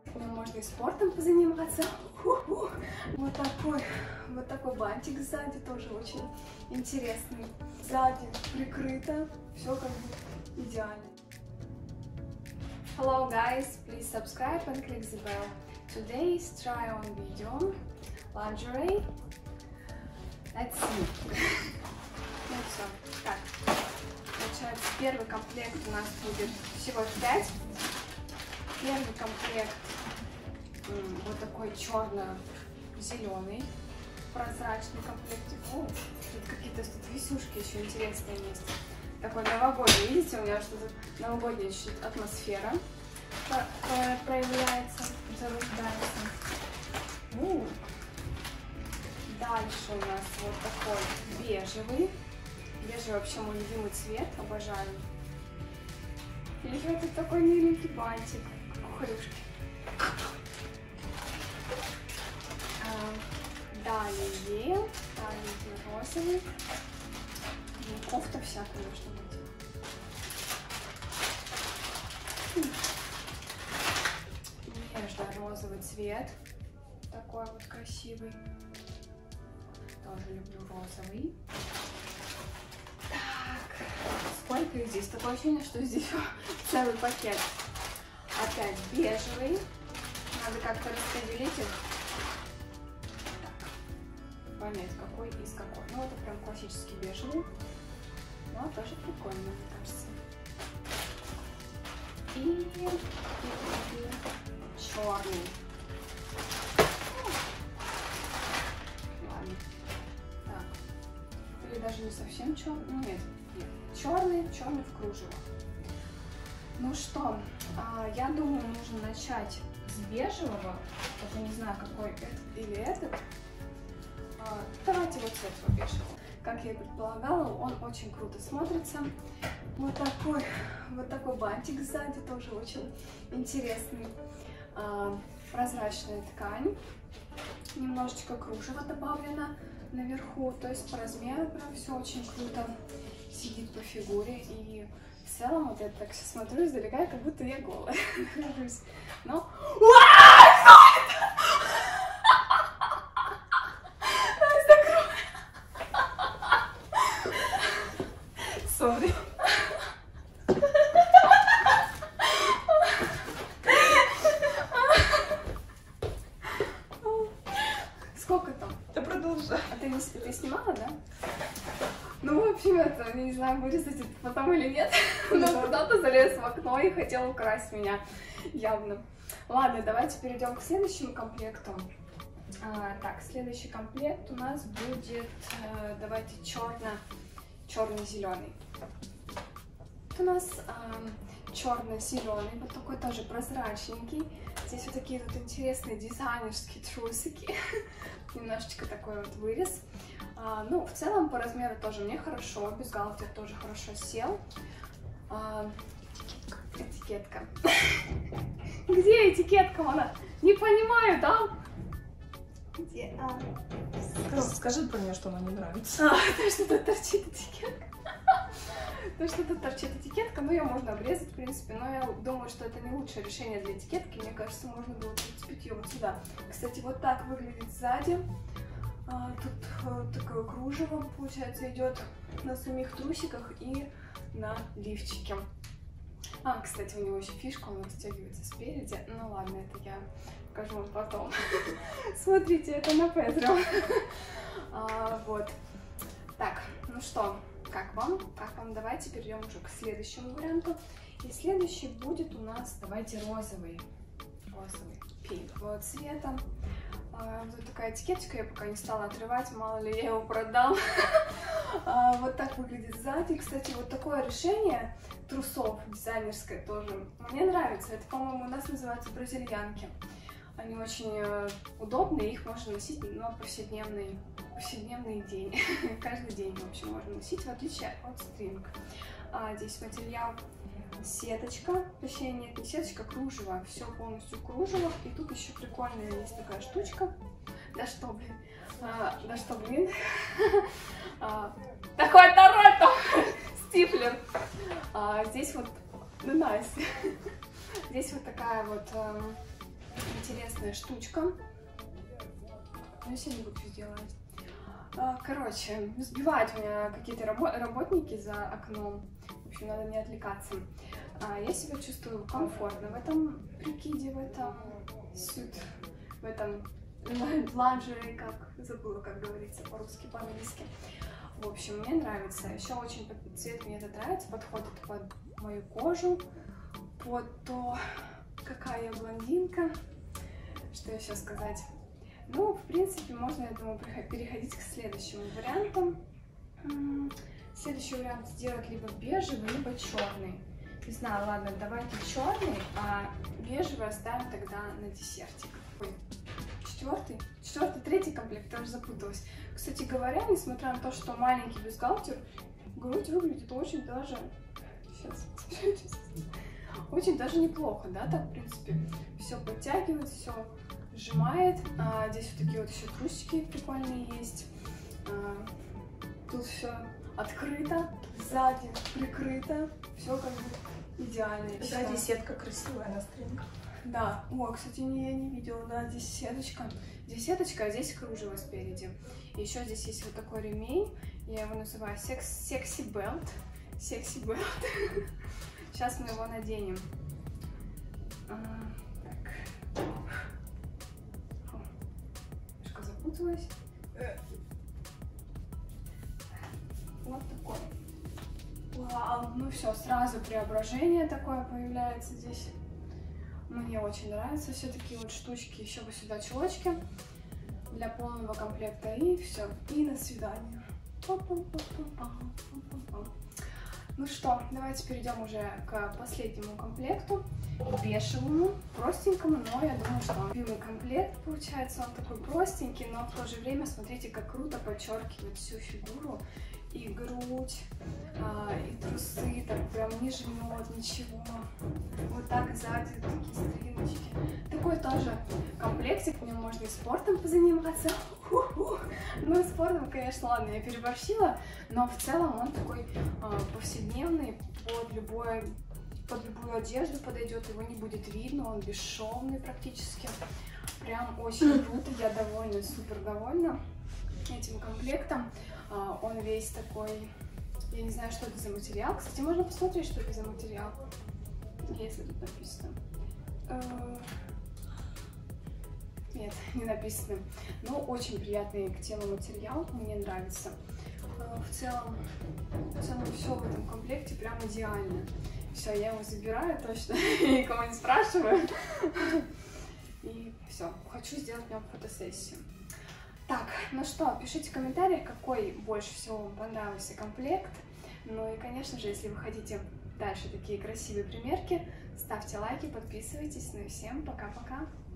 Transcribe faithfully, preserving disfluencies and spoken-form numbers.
Можно и спортом позаниматься. Ху-ху. Вот такой, вот такой бантик сзади тоже очень интересный. Сзади прикрыто, все как бы идеально. Hello guys, please subscribe and click the bell. Today's try on video, lingerie. Let's see. Ну все, так. Получается, первый комплект у нас будет всего пять. Первый комплект вот такой черно-зеленый прозрачный комплектик. О, тут какие-то тут висюшки еще интересные есть. Такой новогодний, видите, у меня что-то новогодняя чуть-чуть атмосфера проявляется, зарождается. У. Дальше у нас вот такой бежевый. Бежевый вообще мой любимый цвет, обожаю. И вот тут такой миленький бантик, как у хрюшки. Далее, далее розовый. И кофта вся, конечно, будет. Нежно-розовый цвет. Такой вот красивый. Тоже люблю розовый. Так, сколько их здесь? Такое ощущение, что здесь целый пакет. Опять бежевый. Надо как-то распределить их. Понять, какой из какой. Ну, это прям классический бежевый. Но тоже прикольно, мне кажется. И, и, и черный. Ладно. Так. Или даже не совсем черный. Нет, нет. Черный, черный в кружево. Ну что, я думаю, нужно начать с бежевого. Даже не знаю, какой этот или этот. Давайте вот с этого бежевого. Как я и предполагала, он очень круто смотрится. Вот такой, вот такой бантик сзади тоже очень интересный. Прозрачная ткань. Немножечко кружева добавлено наверху. То есть по размеру прям все очень круто сидит по фигуре. И в целом вот я так сейчас смотрю издалека, как будто я голая. Но... Sorry. Сколько там? Да продолжай. А ты, не, ты снимала, да? Ну, в общем, это, не знаю, вырезать это потом или нет. Но куда-то залез в окно и хотел украсть меня, явно. Ладно, давайте перейдем к следующему комплекту. А, так, следующий комплект у нас будет, э, давайте, черно, черно-зеленый. У нас э, черно-зеленый, вот такой тоже прозрачненький. Здесь вот такие вот интересные дизайнерские трусики. Немножечко такой вот вырез. А, ну, в целом, по размеру тоже мне хорошо. Бюстгальтер тоже хорошо сел. А, этикетка. Где этикетка? Она? Не понимаю, да? Где? А... Скажи про нее, что она не нравится. А, то, что тут торчит этикетка. То, что тут торчит этикетка, ну ее можно обрезать, в принципе, но я думаю, что это не лучшее решение для этикетки. Мне кажется, можно было прицепить ее вот сюда. Кстати, вот так выглядит сзади. А, тут а, такое кружево, получается, идет на самих трусиках и на лифчике. А, кстати, у него еще фишка, он отстегивается спереди. Ну ладно, это я покажу вам потом. Смотрите, это на Педро. А, вот. Так, ну что, как вам? Как вам? Давайте перейдем уже к следующему варианту. И следующий будет у нас, давайте, розовый. Розовый, пинкового цвета. А, вот такая этикетка, я пока не стала отрывать, мало ли я его продам. А, вот так выглядит сзади. Кстати, вот такое решение трусов дизайнерское тоже мне нравится. Это, по-моему, у нас называются бразильянки. Они очень удобные, их можно носить на повседневный, повседневный день. Каждый день, в общем, можно носить, в отличие от стринг. А, здесь материал сеточка, точнее нет, не сеточка, кружево. Все полностью кружево. И тут еще прикольная есть такая штучка. Да что, блин? А, да что, блин? а, такой Торонто! Стифлер. А, здесь вот, ну, Настя. Здесь вот такая вот... интересная штучка. Ну, если не буду сделать. Короче, сбивают меня какие-то рабо работники за окном. В общем, надо не отвлекаться. Я себя чувствую комфортно в этом прикиде, в этом сют, в этом ланжере, как забыла, как говорится по-русски, по-английски. В общем, мне нравится. Еще очень цвет мне это нравится, подходит под мою кожу, под то, какая я блондинка. Что еще сказать? Ну, в принципе, можно, я думаю, переходить к следующему варианту. Следующий вариант сделать либо бежевый, либо черный. Не знаю, ладно, давайте черный, а бежевый оставим тогда на десертик. Ой, четвертый? Четвертый, третий комплект, я уже запуталась. Кстати говоря, несмотря на то, что маленький бюстгальтер, грудь выглядит очень даже... Сейчас, очень даже неплохо, да, так, в принципе, все подтягивает, все сжимает. А, здесь вот такие вот еще трусики прикольные есть. А, тут все открыто, сзади прикрыто, все как бы идеально. Сзади сетка красивая на стрингах. Да, о, кстати, не, я не видела, да, здесь сеточка. Здесь сеточка, а здесь кружево спереди. Еще здесь есть вот такой ремень, я его называю секси белт. Секси белт. Сейчас мы его наденем. А, так. Немножко запуталась. Вот такой. Вау, ну все, сразу преображение такое появляется здесь. Мне очень нравятся все такие вот штучки. Еще бы сюда чулочки для полного комплекта. И все. И на свидание. Ну что, давайте перейдем уже к последнему комплекту. Бежевому, простенькому, но я думаю, что любимый комплект получается. Он такой простенький, но в то же время, смотрите, как круто подчеркивает всю фигуру. И грудь, а, и трусы, так прям не жмет ничего. Вот так сзади такие стриночки. Такой тоже комплектик, в нем можно и спортом позаниматься. Ну, спортом, конечно, ладно, я переборщила, но в целом он такой а, повседневный, под любой, под любую одежду подойдет, его не будет видно, он бесшовный практически. Прям очень круто, я довольна, супер довольна этим комплектом. Он весь такой, я не знаю, что это за материал. Кстати, можно посмотреть, что это за материал, если тут написано. Нет, не написано. Но очень приятный к телу материал, мне нравится. В целом, в целом все в этом комплекте прям идеально. Все, я его забираю точно, никого не спрашиваю. И все, хочу сделать в нем фотосессию. Так, ну что, пишите в комментариях, какой больше всего вам понравился комплект. Ну и, конечно же, если вы хотите дальше такие красивые примерки, ставьте лайки, подписывайтесь. Ну и всем пока-пока!